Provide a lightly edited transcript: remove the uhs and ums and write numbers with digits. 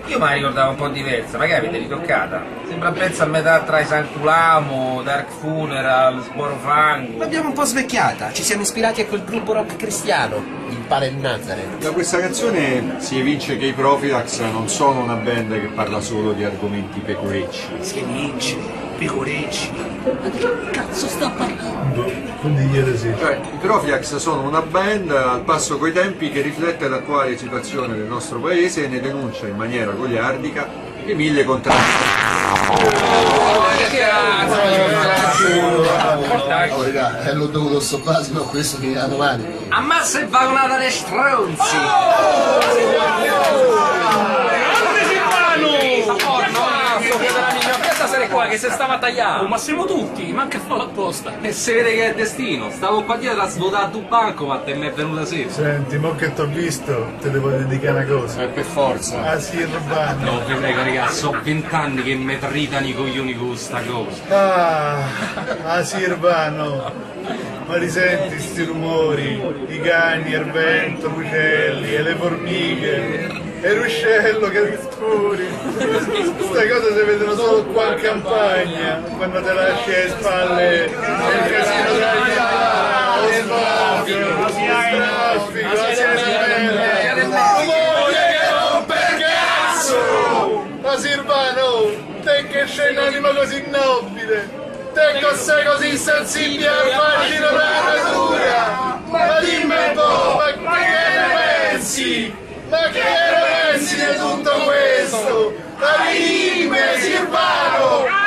Io me la ricordavo un po' diversa, magari avete ritoccata. Sembra un pezzo a metà tra i San Culamo, Dark Funeral, Sborofango. L'abbiamo un po' svecchiata, ci siamo ispirati a quel gruppo rock cristiano, il Pane il Nazareth. Da questa canzone si evince che i Profilax non sono una band che parla solo di argomenti pecorecci. Si evince, pecorecci. Ma che cazzo sta parlando? Condigliere sì. Cioè, i Profilax sono una band al passo coi tempi che riflette l'attuale situazione del nostro paese e ne denuncia in maniera goliardica i mille contrasti. L'ho dovuto stoppare, sennò questo finirà domani. Ammazza il vagonata dei stronzi! Qua che se stava tagliando, ma siamo tutti, manca a farlo apposta. e si vede che è destino. Stavo qua dietro a svuotare tu banco, ma te mi è venuta sera. Senti, mo che t'ho visto, te devo dedicare una cosa. Per forza. Ah sì, Urbano. No, vi prego, ragazzi, so 20 anni che mi tritano i coglioni con sta cosa. Sì, Urbano. Ma risenti sti rumori, i cani, il vento, gli uccelli e le formiche. E il ruscello che scuri. Queste cose si vedono solo qua in campagna, quando te lasci alle spalle il casino della città, lo sbafio, la traffico, la siepe, rumore che rompe il cazzo! Ma Silvano, te che sei un'anima così nobile, te che sei così sensibile al fascino della natura, ma dimmi un po', ma che ne pensi? Ma che ne pensi di tutto questo? Ma dimmi, Silvano!